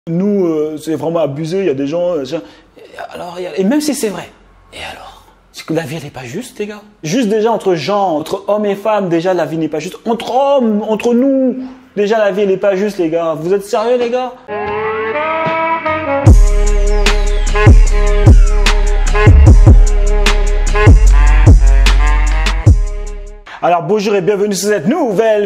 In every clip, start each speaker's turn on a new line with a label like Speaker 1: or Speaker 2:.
Speaker 1: Nous, c'est vraiment abusé, il y a des gens... alors, et même si c'est vrai, et alors? C'est que la vie, elle n'est pas juste, les gars. Juste déjà entre gens, entre hommes et femmes, déjà la vie n'est pas juste. Entre hommes, entre nous, déjà la vie, elle n'est pas juste, les gars. Vous êtes sérieux, les gars? Alors bonjour et bienvenue sur cette nouvelle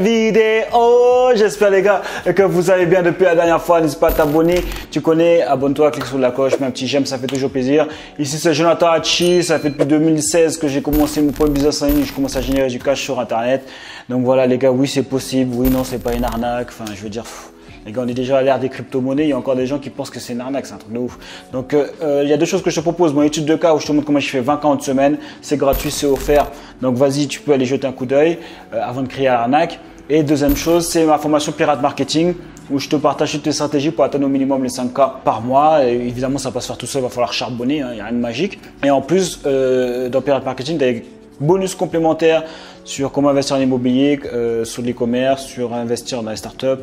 Speaker 1: vidéo. J'espère les gars que vous allez bien depuis la dernière fois. N'hésite pas à t'abonner. Tu connais, abonne-toi, clique sur la cloche, mets un petit j'aime, ça fait toujours plaisir. Ici c'est Jonathan Hachi. Ça fait depuis 2016 que j'ai commencé mon premier business en ligne. Je commence à générer du cash sur internet. Donc voilà les gars, oui c'est possible. Oui non, c'est pas une arnaque. Enfin je veux dire... Les gars, on est déjà à l'ère des crypto-monnaies. Il y a encore des gens qui pensent que c'est une arnaque. C'est un truc de ouf. Donc, il y a deux choses que je te propose. Mon étude de cas où je te montre comment je fais 20 cas en une semaine. C'est gratuit, c'est offert. Donc, vas-y, tu peux aller jeter un coup d'œil avant de créer l'arnaque. Et deuxième chose, c'est ma formation Pirate Marketing où je te partage toutes les stratégies pour atteindre au minimum les 5K par mois. Et évidemment, ça va pas se faire tout seul. Il va falloir charbonner. Il n'y a rien de magique. Et en plus, dans Pirate Marketing, tu as des bonus complémentaires sur comment investir en immobilier, sur l'e-commerce, sur investir dans les startups,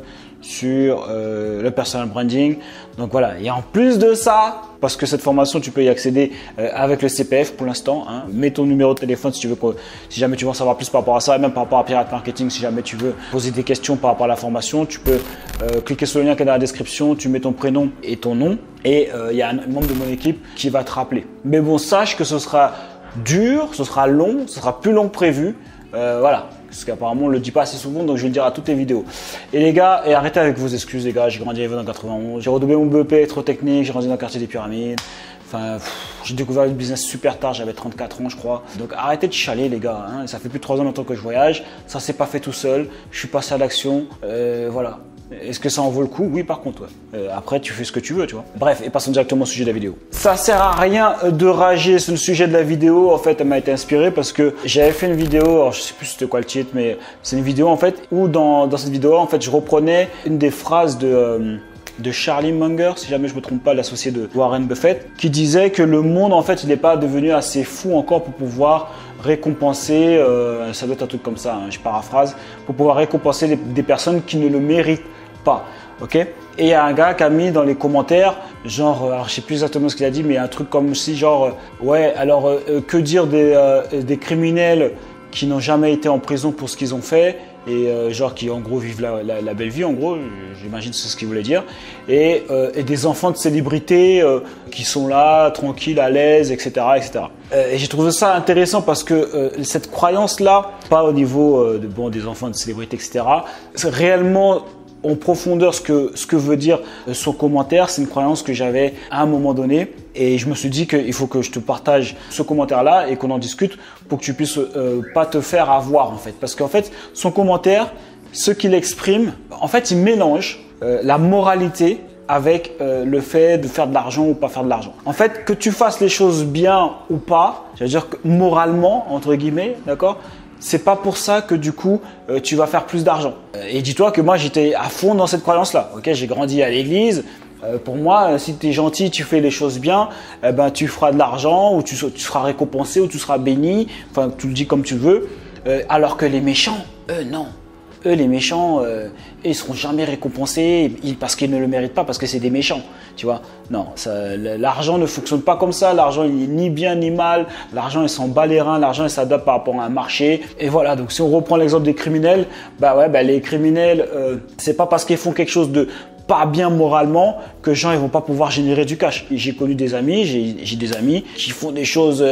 Speaker 1: sur le personal branding. Donc voilà, et en plus de ça, parce que cette formation, tu peux y accéder avec le CPF pour l'instant. Hein. Mets ton numéro de téléphone si jamais tu veux en savoir plus par rapport à ça, et même par rapport à Pirate Marketing, si jamais tu veux poser des questions par rapport à la formation, tu peux cliquer sur le lien qui est dans la description, tu mets ton prénom et ton nom, et il y a un membre de mon équipe qui va te rappeler. Mais bon, sache que ce sera dur, ce sera long, ce sera plus long que prévu. Voilà, parce qu'apparemment on le dit pas assez souvent, donc je vais le dire à toutes les vidéos. Et les gars, et arrêtez avec vos excuses les gars, j'ai grandi à Yvonne en 91, j'ai redoublé mon BEP électrotechnique, j'ai grandi dans le quartier des Pyramides. Enfin, j'ai découvert le business super tard, j'avais 34 ans je crois. Donc arrêtez de chialer les gars, hein. Ça fait plus de 3 ans maintenant que je voyage, ça s'est pas fait tout seul, je suis passé à l'action, voilà. Est-ce que ça en vaut le coup? Oui, par contre, ouais. Après, tu fais ce que tu veux, tu vois. Bref, et passons directement au sujet de la vidéo. Ça sert à rien de rager sur le sujet de la vidéo. En fait, elle m'a été inspirée parce que j'avais fait une vidéo, alors je sais plus c'était quoi le titre, mais c'est une vidéo en fait où dans cette vidéo, en fait, je reprenais une des phrases de Charlie Munger, si jamais je me trompe pas, l'associé de Warren Buffett, qui disait que le monde, en fait, il n'est pas devenu assez fou encore pour pouvoir récompenser, ça doit être un truc comme ça, hein, je paraphrase, pour pouvoir récompenser des personnes qui ne le méritent pas, ok? Et il y a un gars qui a mis dans les commentaires, genre, alors je sais plus exactement ce qu'il a dit, mais un truc comme si, genre, ouais, alors que dire des criminels qui n'ont jamais été en prison pour ce qu'ils ont fait et genre qui en gros vivent la belle vie, en gros, j'imagine c'est ce qu'il voulait dire, et des enfants de célébrités qui sont là, tranquilles, à l'aise, etc., etc. Et j'ai trouvé ça intéressant parce que cette croyance-là, pas au niveau des enfants de célébrités, etc., c'est réellement en profondeur ce que veut dire son commentaire. C'est une croyance que j'avais à un moment donné et je me suis dit qu'il faut que je te partage ce commentaire-là et qu'on en discute pour que tu puisses pas te faire avoir en fait. Parce qu'en fait, son commentaire, ce qu'il exprime, en fait, il mélange la moralité avec le fait de faire de l'argent ou pas faire de l'argent. En fait, que tu fasses les choses bien ou pas, c'est-à-dire que moralement, entre guillemets, d'accord ? C'est pas pour ça que du coup tu vas faire plus d'argent. Et dis-toi que moi j'étais à fond dans cette croyance-là. Ok, j'ai grandi à l'église. Pour moi, si tu es gentil, tu fais les choses bien, ben tu feras de l'argent ou tu seras récompensé ou tu seras béni. Enfin, tu le dis comme tu veux. Alors que les méchants, eux non. Eux, les méchants, ils seront jamais récompensés parce qu'ils ne le méritent pas, parce que c'est des méchants, tu vois. Non, l'argent ne fonctionne pas comme ça. L'argent, il est ni bien ni mal. L'argent, il s'en bat les reins. L'argent, il s'adapte par rapport à un marché. Et voilà, donc si on reprend l'exemple des criminels, bah ouais, bah les criminels, c'est pas parce qu'ils font quelque chose de pas bien moralement que les gens ils vont pas pouvoir générer du cash. J'ai connu des amis, j'ai des amis qui font des choses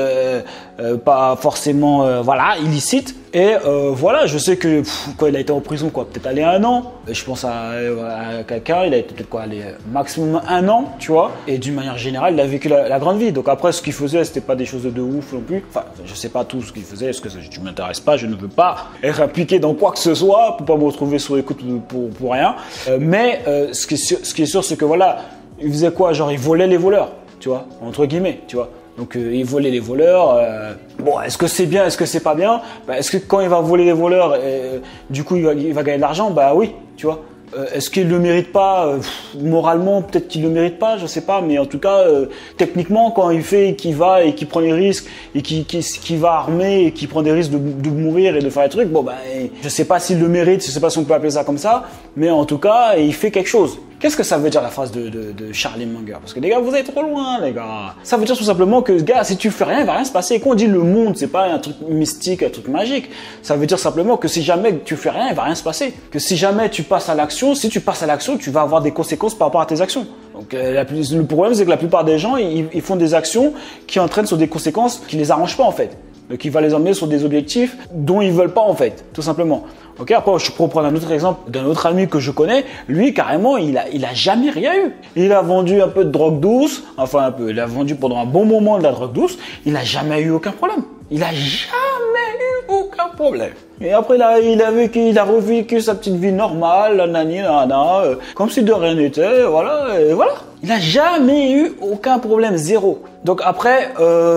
Speaker 1: pas forcément voilà illicites et voilà, je sais que quand il a été en prison quoi, peut-être allé 1 an. Je pense à quelqu'un, il a été peut-être quoi, allé maximum 1 an, tu vois. Et d'une manière générale, il a vécu la grande vie. Donc après, ce qu'il faisait, c'était pas des choses de ouf non plus. Enfin, je sais pas tout ce qu'il faisait, parce que tu m'intéresses pas, je ne veux pas être impliqué dans quoi que ce soit pour pas me retrouver sur écoute pour rien. Mais ce qui est sûr, c'est que voilà, il faisait quoi? Genre, il volait les voleurs, tu vois, entre guillemets, tu vois. Donc, il volait les voleurs. Bon, est-ce que c'est bien, est-ce que c'est pas bien? Bah, est-ce que quand il va voler les voleurs, du coup, il va gagner de l'argent? Bah oui, tu vois. Est-ce qu'il ne le mérite pas? Moralement, peut-être qu'il ne le mérite pas, je sais pas. Mais en tout cas, techniquement, quand il fait, qu'il va et qu'il prend les risques et qu'il va armé et qu'il prend des risques de mourir et de faire des trucs, bon, ben, je sais pas s'il le mérite, je sais pas si on peut appeler ça comme ça. Mais en tout cas, il fait quelque chose. Qu'est-ce que ça veut dire la phrase de Charlie Munger? Parce que les gars, vous êtes trop loin, les gars. Ça veut dire tout simplement que, gars, si tu fais rien, il va rien se passer. Et quand on dit le monde, c'est pas un truc mystique, un truc magique. Ça veut dire simplement que si jamais tu fais rien, il va rien se passer. Que si jamais tu passes à l'action, si tu passes à l'action, tu vas avoir des conséquences par rapport à tes actions. Donc le problème, c'est que la plupart des gens, ils font des actions qui entraînent sur des conséquences qui les arrangent pas en fait. Donc il va les emmener sur des objectifs dont ils veulent pas en fait, tout simplement. Ok, après je peux prendre un autre exemple d'un autre ami que je connais. Lui carrément, il a jamais rien eu. Il a vendu un peu de drogue douce, enfin un peu. Il a vendu pendant un bon moment de la drogue douce. Il a jamais eu aucun problème. Il a jamais eu aucun problème. Et après il a revécu sa petite vie normale, nanani, nanana, comme si de rien n'était, voilà, et voilà. Il a jamais eu aucun problème, zéro. Donc après,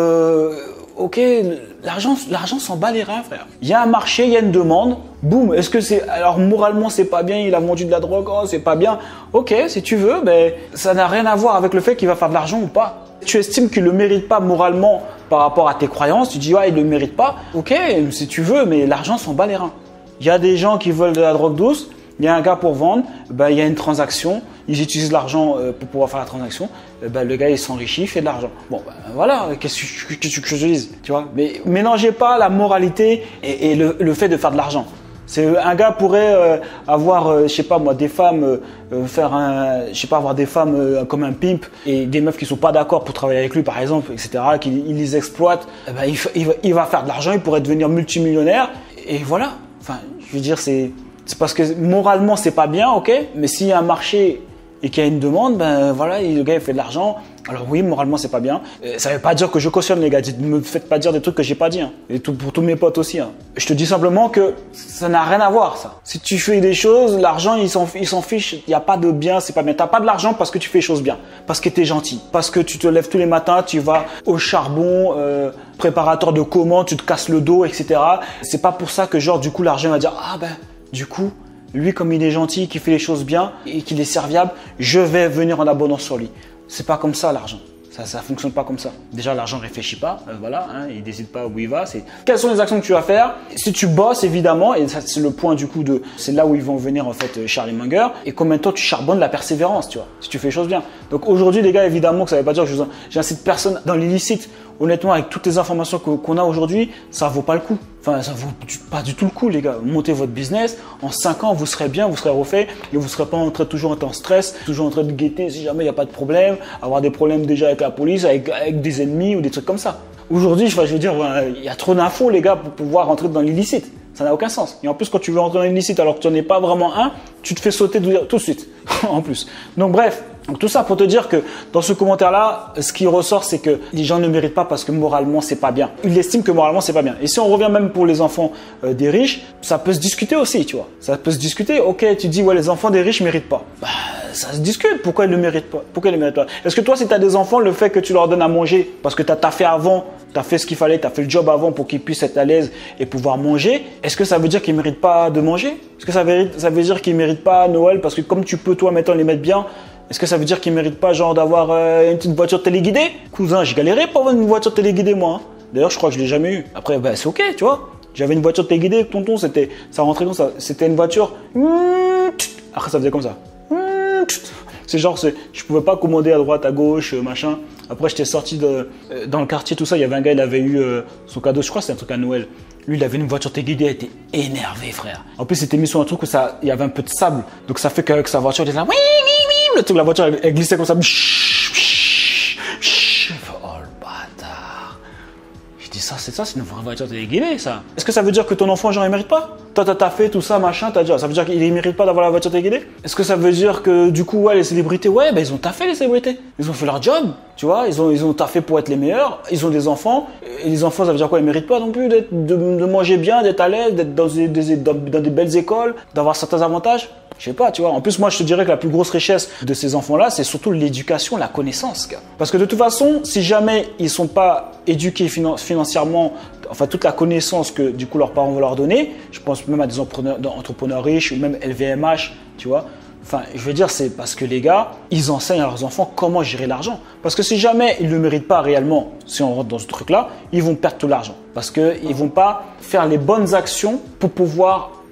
Speaker 1: ok, l'argent s'en bat les reins, frère. Il y a un marché, il y a une demande. Boum. Est-ce que c'est, alors moralement c'est pas bien, il a vendu de la drogue, oh c'est pas bien. Ok, si tu veux, mais ça n'a rien à voir avec le fait qu'il va faire de l'argent ou pas. Tu estimes qu'il le mérite pas moralement par rapport à tes croyances, tu dis ouais il le mérite pas. Ok, si tu veux, mais l'argent s'en bat les reins. Il y a des gens qui veulent de la drogue douce. Il y a un gars pour vendre, ben, il y a une transaction, ils utilisent l'argent pour pouvoir faire la transaction, ben, le gars il s'enrichit, il fait de l'argent. Bon ben voilà, qu'est-ce que je dise, tu vois. Mais mélangez pas la moralité et le fait de faire de l'argent. C'est un gars pourrait avoir, je sais pas moi, des femmes avoir des femmes comme un pimp et des meufs qui sont pas d'accord pour travailler avec lui par exemple, etc. Qu'il les exploite. Ben, il va faire de l'argent, il pourrait devenir multimillionnaire et voilà. Enfin, je veux dire c'est parce que moralement c'est pas bien, ok, mais s'il y a un marché et qu'il y a une demande, ben voilà, le gars il fait de l'argent. Alors oui, moralement c'est pas bien. Ça veut pas dire que je cautionne les gars. Ne me faites pas dire des trucs que j'ai pas dit. Hein. Et pour tous mes potes aussi. Hein. Je te dis simplement que ça n'a rien à voir ça. Si tu fais des choses, l'argent il s'en fiche. Il y a pas de bien, c'est pas bien. T'as pas de l'argent parce que tu fais les choses bien, parce que t'es gentil, parce que tu te lèves tous les matins, tu vas au charbon, préparateur de commandes, tu te casses le dos, etc. C'est pas pour ça que genre du coup l'argent va dire ah ben du coup. Lui, comme il est gentil, qu'il fait les choses bien et qu'il est serviable, je vais venir en abondance sur lui. C'est pas comme ça l'argent. Ça fonctionne pas comme ça. Déjà, l'argent réfléchit pas, voilà, hein, il décide pas où il va. Quelles sont les actions que tu vas faire? Si tu bosses, évidemment, et ça c'est le point du coup c'est là où ils vont venir en fait Charlie Munger. Et combien de temps tu charbonnes la persévérance, tu vois, si tu fais les choses bien. Donc aujourd'hui, les gars, évidemment que ça veut pas dire que j'incite personne dans l'illicite. Honnêtement, avec toutes les informations qu'on a aujourd'hui, ça vaut pas le coup. Enfin, ça vaut pas du tout le coup, les gars. Montez votre business. En 5 ans, vous serez bien, vous serez refait et vous serez pas toujours en stress, toujours en train de guetter si jamais il n'y a pas de problème, avoir des problèmes déjà avec la police, avec des ennemis ou des trucs comme ça. Aujourd'hui, je veux dire, il y a trop d'infos, les gars, pour pouvoir rentrer dans l'illicite. Ça n'a aucun sens. Et en plus, quand tu veux rentrer dans l'illicite alors que tu n'en es pas vraiment un, tu te fais sauter tout de suite. En plus. Donc bref. Donc tout ça pour te dire que dans ce commentaire-là, ce qui ressort, c'est que les gens ne méritent pas parce que moralement, c'est pas bien. Ils estiment que moralement, c'est pas bien. Et si on revient même pour les enfants des riches, ça peut se discuter aussi, tu vois. Ça peut se discuter. Ok, tu dis, ouais, les enfants des riches méritent pas. Bah, ça se discute. Pourquoi ils ne méritent pas? Pourquoi ils ne méritent pas? Est-ce que toi, si tu as des enfants, le fait que tu leur donnes à manger parce que tu as taffé avant, tu as fait ce qu'il fallait, tu as fait le job avant pour qu'ils puissent être à l'aise et pouvoir manger, est-ce que ça veut dire qu'ils ne méritent pas de manger? Est-ce que ça veut dire qu'ils ne méritent pas Noël parce que comme tu peux, toi, maintenant, les mettre bien, est-ce que ça veut dire qu'ils ne méritent pas genre d'avoir une petite voiture téléguidée? Cousin, j'ai galéré pour avoir une voiture téléguidée, moi. Hein. D'ailleurs, je crois que je ne l'ai jamais eu. Après, bah, c'est ok, tu vois. J'avais une voiture téléguidée avec tonton, ça rentrait comme ça. C'était une voiture. Après, ça faisait comme ça. C'est genre, je pouvais pas commander à droite, à gauche, machin. Après, j'étais sorti dans le quartier, tout ça. Il y avait un gars, il avait eu son cadeau, je crois que c'était un truc à Noël. Lui, il avait une voiture téléguidée, il était énervé, frère. En plus, c'était mis sur un truc où il y avait un peu de sable. Donc, ça fait qu'avec sa voiture, il était là. Le truc, la voiture, elle glissait comme ça. Oh, le bâtard. Je dis ça, c'est une vraie voiture téléguidée, ça. Est-ce que ça veut dire que ton enfant, genre, il mérite pas? Toi, t'as fait tout ça, machin, ça veut dire qu'il mérite pas d'avoir la voiture téléguidée? Est-ce que ça veut dire que, du coup, ouais, les célébrités, ouais, ben, ils ont taffé, les célébrités. Ils ont fait leur job, tu vois, ils ont taffé pour être les meilleurs, ils ont des enfants. Et les enfants, ça veut dire quoi? Ils méritent pas non plus de manger bien, d'être à l'aise, d'être dans des belles écoles, d'avoir certains avantages? Je sais pas, tu vois. En plus, moi, je te dirais que la plus grosse richesse de ces enfants-là, c'est surtout l'éducation, la connaissance. Gars. Parce que de toute façon, si jamais ils sont pas éduqués financièrement, enfin toute la connaissance que du coup leurs parents vont leur donner, je pense même à des entrepreneurs riches ou même LVMH, tu vois. Enfin, je veux dire, c'est parce que les gars, ils enseignent à leurs enfants comment gérer l'argent. Parce que si jamais ils ne le méritent pas réellement, si on rentre dans ce truc-là, ils vont perdre tout l'argent. Parce qu'ils ne vont pas faire les bonnes actions pour pouvoir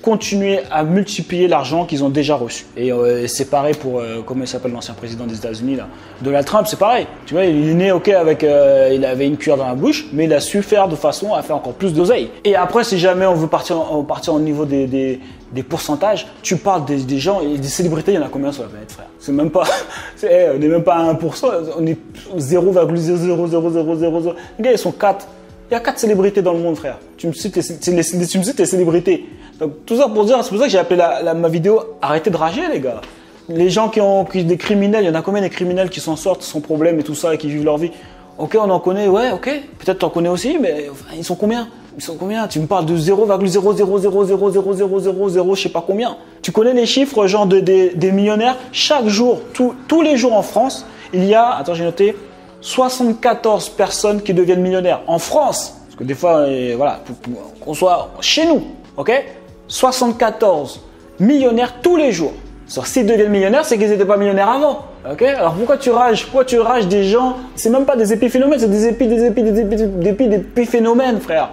Speaker 1: continuer à multiplier l'argent qu'ils ont déjà reçu. Et c'est pareil pour, comment il s'appelle l'ancien président des États-Unis là, Donald Trump, c'est pareil. Tu vois, il est né ok avec, il avait une cuillère dans la bouche, mais il a su faire de façon à faire encore plus d'oseille. Et après, si jamais on veut partir au niveau des pourcentages, tu parles des gens et des célébrités, il y en a combien sur la planète, frère? C'est même pas, on n'est même pas à 1%, on est 0,00000. Les gars, ils sont 4. Il y a 4 célébrités dans le monde, frère. Tu me cites tes célébrités. Donc, tout ça pour dire, c'est pour ça que j'ai appelé ma vidéo « Arrêtez de rager, les gars ». Les gens qui des criminels, il y en a combien des criminels qui s'en sortent sans problème et tout ça et qui vivent leur vie? Ok, on en connaît, ouais, ok. Peut-être t'en connais aussi, mais enfin, ils sont combien? Ils sont combien? Tu me parles de 0,0000000, je sais pas combien. Tu connais les chiffres, genre des millionnaires? Chaque jour, tous les jours en France, il y a, attends, j'ai noté, 74 personnes qui deviennent millionnaires en France. Parce que des fois, voilà, pour qu'on soit chez nous, ok? 74 millionnaires tous les jours. S'ils deviennent millionnaires, c'est qu'ils n'étaient pas millionnaires avant. Ok? Alors pourquoi tu rages? Pourquoi tu rages des gens? C'est même pas des épiphénomènes, c'est des épiphénomènes, frère.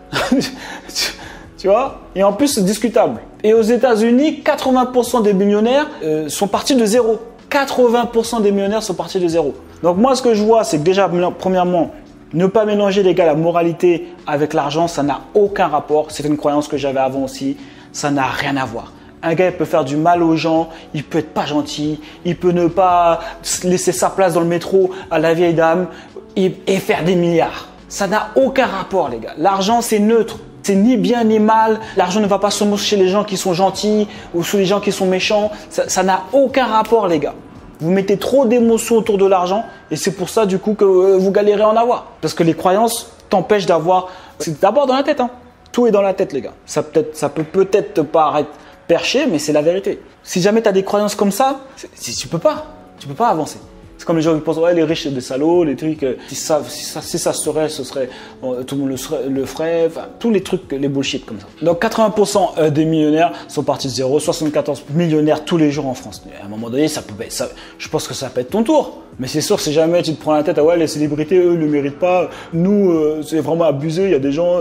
Speaker 1: Tu vois? Et en plus, c'est discutable. Et aux États-Unis, 80% des millionnaires sont partis de zéro. 80% des millionnaires sont partis de zéro. Donc moi, ce que je vois, c'est que déjà, premièrement, ne pas mélanger, les gars, la moralité avec l'argent, ça n'a aucun rapport. C'est une croyance que j'avais avant aussi. Ça n'a rien à voir. Un gars, il peut faire du mal aux gens, il peut être pas gentil, il peut ne pas laisser sa place dans le métro à la vieille dame et faire des milliards. Ça n'a aucun rapport, les gars. L'argent, c'est neutre. C'est ni bien ni mal. L'argent ne va pas se montrer chez les gens qui sont gentils ou chez les gens qui sont méchants. Ça n'a aucun rapport, les gars. Vous mettez trop d'émotions autour de l'argent et c'est pour ça du coup que vous galérez à en avoir. Parce que les croyances t'empêchent d'avoir… C'est d'abord dans la tête. Hein. Tout est dans la tête, les gars. Ça peut peut-être te paraître perché, mais c'est la vérité. Si jamais tu as des croyances comme ça, tu peux pas avancer. C'est comme les gens qui pensent, ouais, les riches, c'est des salauds, les trucs, si ça se serait, tout le monde le ferait, enfin, tous les trucs, les bullshit comme ça. Donc, 80% des millionnaires sont partis de zéro, 74 millionnaires tous les jours en France. Et à un moment donné, je pense que ça peut être ton tour. Mais c'est sûr, si jamais tu te prends la tête, ah ouais, les célébrités, eux, ne le méritent pas, nous, c'est vraiment abusé, il y a des gens,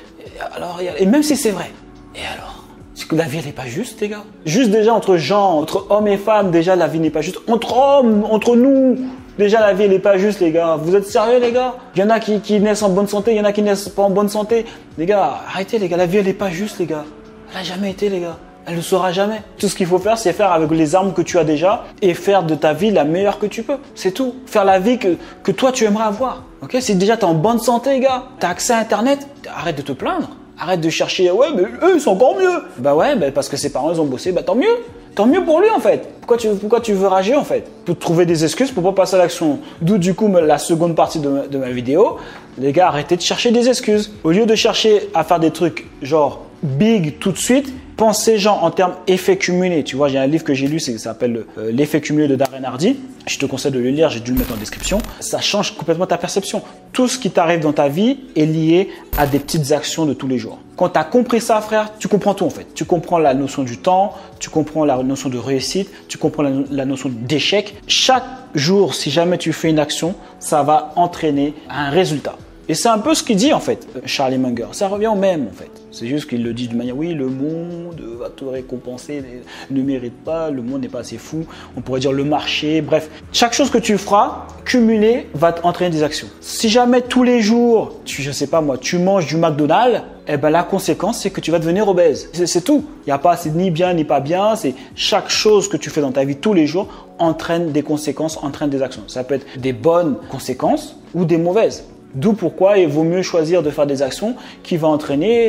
Speaker 1: et même si c'est vrai, et alors? C'est que la vie, elle n'est pas juste, les gars. Juste déjà entre gens, entre hommes et femmes, déjà la vie n'est pas juste. Entre hommes, entre nous, déjà la vie, elle n'est pas juste, les gars. Vous êtes sérieux, les gars? Il y en a qui naissent en bonne santé, il y en a qui naissent pas en bonne santé. Les gars, arrêtez, les gars. La vie, elle n'est pas juste, les gars. Elle n'a jamais été, les gars. Elle ne le sera jamais. Tout ce qu'il faut faire, c'est faire avec les armes que tu as déjà et faire de ta vie la meilleure que tu peux. C'est tout. Faire la vie que toi, tu aimerais avoir. Ok? Si déjà tu es en bonne santé, les gars, tu as accès à Internet, arrête de te plaindre. Arrête de chercher, ouais, mais eux, ils sont encore mieux. Bah ouais, parce que ses parents, ils ont bossé, bah tant mieux. Tant mieux pour lui, en fait. Pourquoi tu veux rager, en fait? Pour trouver des excuses pour pas passer à l'action. D'où, du coup, la seconde partie de ma vidéo. Les gars, arrêtez de chercher des excuses. Au lieu de chercher à faire des trucs genre big tout de suite, pensez genre en termes effet cumulé. Tu vois, j'ai un livre que j'ai lu, ça s'appelle L'effet cumulé de Darren Hardy. Je te conseille de le lire, j'ai dû le mettre en description. Ça change complètement ta perception. Tout ce qui t'arrive dans ta vie est lié à des petites actions de tous les jours. Quand tu as compris ça, frère, tu comprends tout en fait. Tu comprends la notion du temps, tu comprends la notion de réussite, tu comprends la notion d'échec. Chaque jour, si jamais tu fais une action, ça va entraîner un résultat. Et c'est un peu ce qu'il dit en fait, Charlie Munger. Ça revient au même en fait. C'est juste qu'il le dit d'une manière, oui, le monde va te récompenser, ne mérite pas, le monde n'est pas assez fou. On pourrait dire le marché, bref. Chaque chose que tu feras, cumulée, va t'entraîner des actions. Si jamais tous les jours, je sais pas moi, tu manges du McDonald's, eh ben la conséquence, c'est que tu vas devenir obèse. C'est tout. Il n'y a pas, c'est ni bien ni pas bien. C'est chaque chose que tu fais dans ta vie tous les jours entraîne des conséquences, entraîne des actions. Ça peut être des bonnes conséquences ou des mauvaises. D'où pourquoi il vaut mieux choisir de faire des actions qui vont entraîner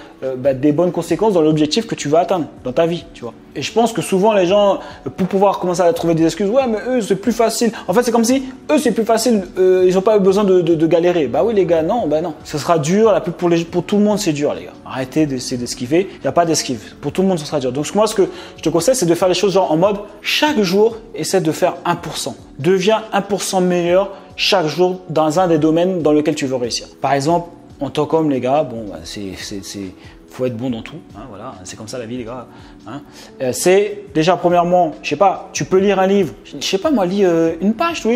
Speaker 1: des bonnes conséquences dans l'objectif que tu vas atteindre dans ta vie, tu vois. Et je pense que souvent les gens, pour pouvoir commencer à trouver des excuses, ouais mais eux c'est plus facile. En fait c'est comme si eux c'est plus facile, ils n'ont pas besoin de galérer. Bah oui les gars, non, bah non. Ce sera dur, pour tout le monde c'est dur les gars. Arrêtez d'essayer d'esquiver, il n'y a pas d'esquive. Pour tout le monde ce sera dur. Donc moi ce que je te conseille c'est de faire les choses genre en mode chaque jour, essaie de faire 1%. Deviens 1% meilleur chaque jour dans un des domaines dans lequel tu veux réussir. Par exemple, en tant qu'homme, les gars, bon, faut être bon dans tout. Hein, voilà, c'est comme ça la vie, les gars. Hein. C'est déjà premièrement, je sais pas, tu peux lire un livre. Je sais pas moi, lis une page tous les jours.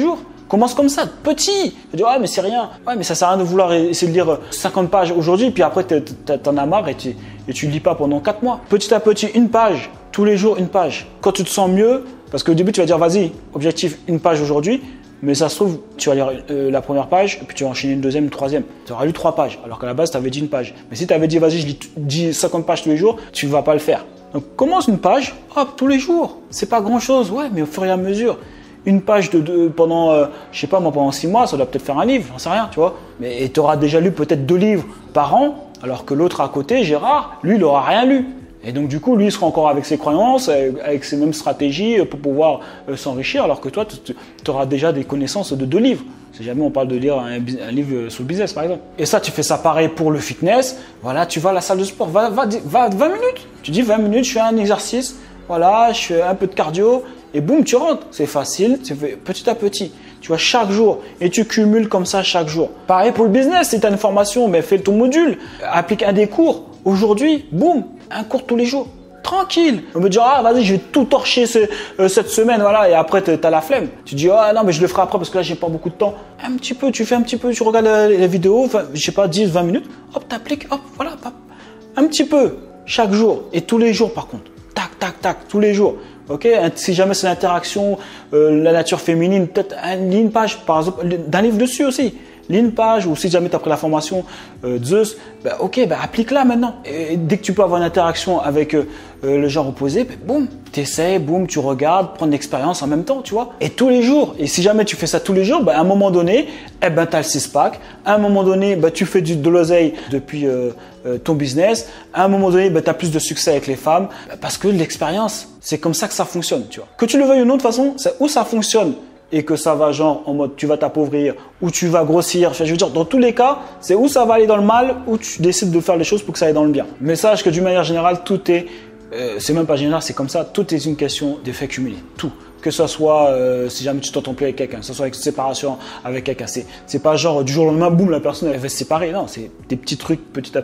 Speaker 1: Commence comme ça, petit. Tu dis, ah, mais c'est rien. Ouais, mais ça sert à rien de vouloir essayer de lire 50 pages aujourd'hui, puis après, t'en as marre et tu lis pas pendant 4 mois. Petit à petit, une page. Tous les jours, une page. Quand tu te sens mieux, parce qu'au début, tu vas dire, vas-y, objectif, une page aujourd'hui. Mais ça se trouve, tu vas lire la première page, et puis tu vas enchaîner une deuxième, une troisième. Tu auras lu 3 pages, alors qu'à la base, tu avais dit une page. Mais si tu avais dit, vas-y, je lis 50 pages tous les jours, tu ne vas pas le faire. Donc, commence une page, hop, tous les jours. C'est pas grand-chose, ouais, mais au fur et à mesure. Une page pendant, je sais pas moi, pendant 6 mois, ça doit peut-être faire un livre, j'en sais rien, tu vois. Mais tu auras déjà lu peut-être 2 livres par an, alors que l'autre à côté, Gérard, lui, il n'aura rien lu. Et donc du coup, lui, il sera encore avec ses croyances, avec ses mêmes stratégies pour pouvoir s'enrichir, alors que toi, tu auras déjà des connaissances de 2 livres. Si jamais on parle de lire un livre sur le business, par exemple. Et ça, tu fais ça pareil pour le fitness. Voilà, tu vas à la salle de sport, va 20 minutes. Tu dis 20 minutes, je fais un exercice, voilà, je fais un peu de cardio, et boum, tu rentres. C'est facile, tu fais petit à petit. Tu vois, chaque jour, et tu cumules comme ça chaque jour. Pareil pour le business, si tu as une formation, mais fais ton module, applique un des cours. Aujourd'hui, boum, un cours tous les jours. Tranquille. On me dit, ah, vas-y, je vais tout torcher cette semaine, voilà, et après, tu as la flemme. Tu dis, ah, non, mais je le ferai après parce que là, j'ai pas beaucoup de temps. Un petit peu, tu fais un petit peu, tu regardes les vidéos, je sais pas, 10, 20 minutes, hop, t'appliques, hop, voilà, hop. Un petit peu, chaque jour, et tous les jours, par contre. Tac, tac, tac, tous les jours. Ok, si jamais c'est l'interaction, la nature féminine, peut-être une page, par exemple, d'un livre dessus aussi. Lis une page, ou si jamais tu as pris la formation Zeus, bah, ok, bah, applique-la maintenant. Et dès que tu peux avoir une interaction avec le genre opposé, bah, boum, tu essaies, boum, tu regardes, prends de l'expérience en même temps, tu vois. Et tous les jours, et si jamais tu fais ça tous les jours, bah, à un moment donné, eh ben, tu as le 6-pack. À un moment donné, bah, tu fais de l'oseille depuis ton business. À un moment donné, bah, tu as plus de succès avec les femmes, bah, parce que l'expérience, c'est comme ça que ça fonctionne, tu vois. Que tu le veuilles ou non, de toute façon, c'est où ça fonctionne. Et que ça va genre en mode tu vas t'appauvrir ou tu vas grossir. Je veux dire, dans tous les cas, c'est où ça va aller dans le mal ou tu décides de faire les choses pour que ça aille dans le bien. Mais sache que d'une manière générale, tout est, c'est même pas général, c'est comme ça, tout est une question d'effet cumulé. Tout. Que ce soit si jamais tu t'entends plus avec quelqu'un, que ce soit avec une séparation avec quelqu'un. C'est pas genre du jour au lendemain, boum, la personne elle va se séparer. Non, c'est des petits trucs petit à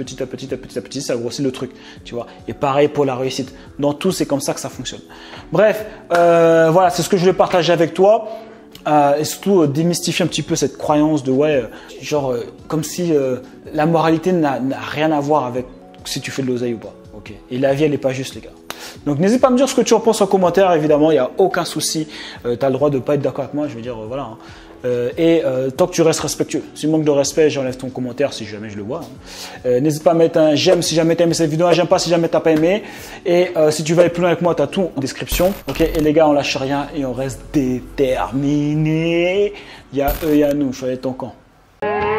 Speaker 1: petit, ça grossit le truc. Tu vois. Et pareil pour la réussite. Dans tout, c'est comme ça que ça fonctionne. Bref, voilà, c'est ce que je voulais partager avec toi. Et surtout démystifier un petit peu cette croyance de ouais, genre comme si la moralité n'a rien à voir avec si tu fais de l'oseille ou pas. Ok. Et la vie elle n'est pas juste les gars. Donc n'hésite pas à me dire ce que tu en penses en commentaire, évidemment, il n'y a aucun souci, tu as le droit de ne pas être d'accord avec moi, je veux dire, voilà. Tant que tu restes respectueux, si tu manques de respect, j'enlève ton commentaire si jamais je le vois. N'hésite pas à mettre un j'aime si jamais tu as aimé cette vidéo, un j'aime pas si jamais tu n'as pas aimé. Et si tu veux aller plus loin avec moi, tu as tout en description. Ok. Et les gars, on lâche rien et on reste déterminés. Il y a eux, il y a nous, choisis ton camp.